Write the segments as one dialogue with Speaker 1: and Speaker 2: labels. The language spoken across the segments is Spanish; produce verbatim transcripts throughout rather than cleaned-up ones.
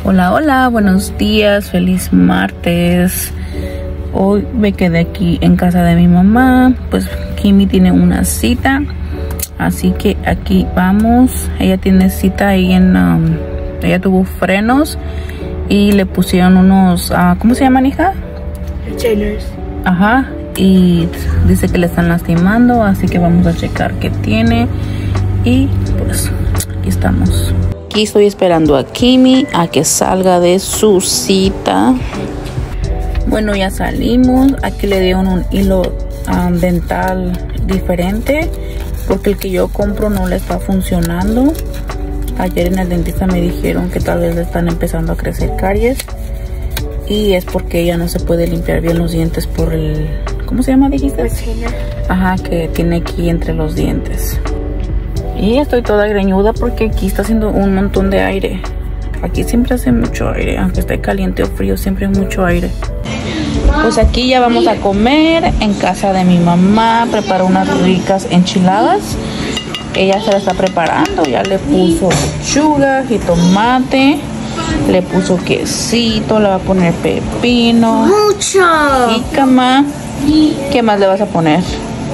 Speaker 1: Hola, hola, buenos días, feliz martes. Hoy me quedé aquí en casa de mi mamá. Pues Kimi tiene una cita, así que aquí vamos. Ella tiene cita ahí en... Um, ella tuvo frenos y le pusieron unos... Uh, ¿cómo se llaman, hija?
Speaker 2: Retainers.
Speaker 1: Ajá, y dice que le están lastimando, así que vamos a checar qué tiene. Y pues aquí estamos. Aquí estoy esperando a Kimi a que salga de su cita. Bueno, ya salimos. Aquí le dieron un hilo um, dental diferente porque el que yo compro no le está funcionando. Ayer en el dentista me dijeron que tal vez le están empezando a crecer caries y es porque ella no se puede limpiar bien los dientes por el... ¿cómo se llama, dijiste?
Speaker 2: Retainer.
Speaker 1: Ajá, que tiene aquí entre los dientes. Y estoy toda greñuda porque aquí está haciendo un montón de aire. Aquí siempre hace mucho aire, aunque esté caliente o frío, siempre hay mucho aire. Pues aquí ya vamos a comer en casa de mi mamá. Preparó unas ricas enchiladas. Ella se la está preparando, ya le puso lechuga y tomate. Le puso quesito, le va a poner pepino.
Speaker 2: ¡Mucho!
Speaker 1: Jícama. ¿Qué más le vas a poner?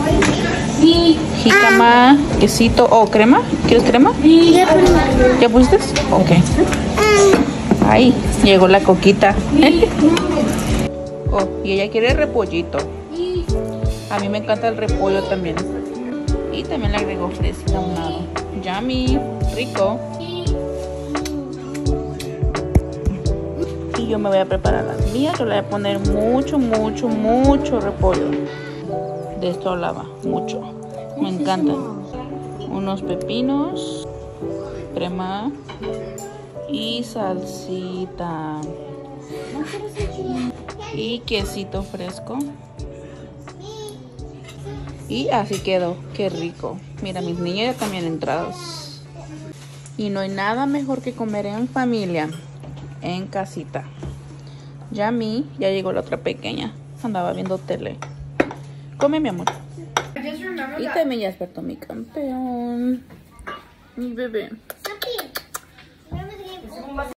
Speaker 1: Jícama, quesito o oh, crema. ¿Quieres crema? ¿Ya pusiste? Ok. Ahí llegó la coquita. Oh, y ella quiere repollito. A mí me encanta el repollo también. Y también le agregó fresita a un lado. Yummy, rico. Y yo me voy a preparar las mías. Yo le voy a poner mucho, mucho, mucho repollo. De esto hablaba, mucho. Me encantan. Unos pepinos, crema y salsita. Y quesito fresco. Y así quedó. Qué rico. Mira, mis niñas ya también entrados. Y no hay nada mejor que comer en familia, en casita. Ya a mí, ya llegó la otra pequeña. Andaba viendo tele. Come, mi amor. Y también ya despertó mi campeón. Mi bebé.